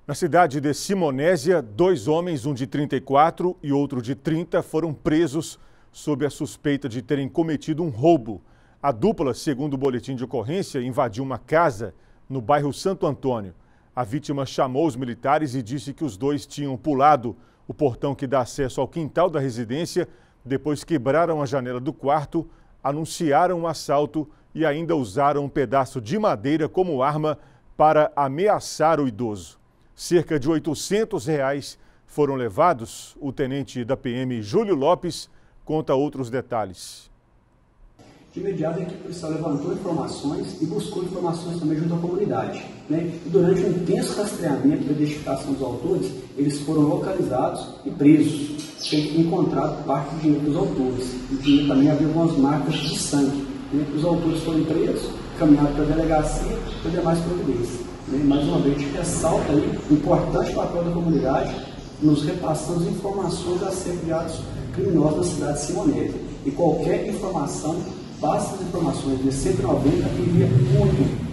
Na cidade de Simonésia, 2 homens, um de 34 e outro de 30, foram presos sob a suspeita de terem cometido um roubo. A dupla, segundo o boletim de ocorrência, invadiu uma casa no bairro Santo Antônio. A vítima chamou os militares e disse que os dois tinham pulado o portão que dá acesso ao quintal da residência, depois quebraram a janela do quarto, anunciaram um assalto e ainda usaram um pedaço de madeira como arma para ameaçar o idoso. Cerca de R$ 800 foram levados. O tenente da PM, Júlio Lopes, conta outros detalhes. De imediato, a equipe policial levantou informações e buscou informações também junto à comunidade. E durante um intenso rastreamento e identificação dos autores, eles foram localizados e presos. Foi encontrado parte do dinheiro dos autores. O dinheiro também havia algumas marcas de sangue. Os autores foram presos, caminhados para a delegacia para demais providências. Mais uma vez, a gente ressalta aí o importante papel da comunidade nos repassando as informações acerca de atos criminosos na cidade de Simonésia. E qualquer informação, basta as informações de 190 e envia muito